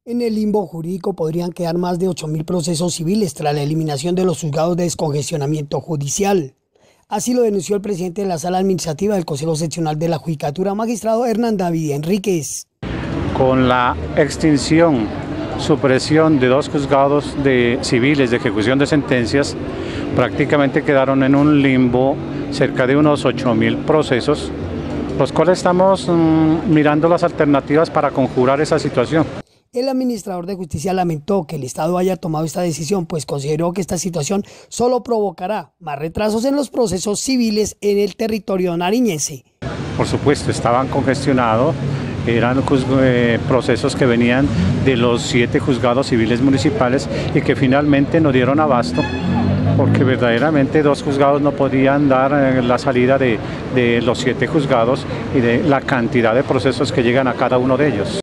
En el limbo jurídico podrían quedar más de 8.000 procesos civiles tras la eliminación de los juzgados de descongestionamiento judicial. Así lo denunció el presidente de la Sala Administrativa del Consejo Seccional de la Judicatura, magistrado Hernán David Enríquez. Con la extinción, supresión de dos juzgados civiles de ejecución de sentencias, prácticamente quedaron en un limbo cerca de unos 8.000 procesos, los cuales estamos mirando las alternativas para conjurar esa situación. El administrador de justicia lamentó que el Estado haya tomado esta decisión, pues consideró que esta situación solo provocará más retrasos en los procesos civiles en el territorio nariñense. Por supuesto, estaban congestionados, eran procesos que venían de los 7 juzgados civiles municipales y que finalmente no dieron abasto, porque verdaderamente 2 juzgados no podían dar la salida de los 7 juzgados y de la cantidad de procesos que llegan a cada uno de ellos.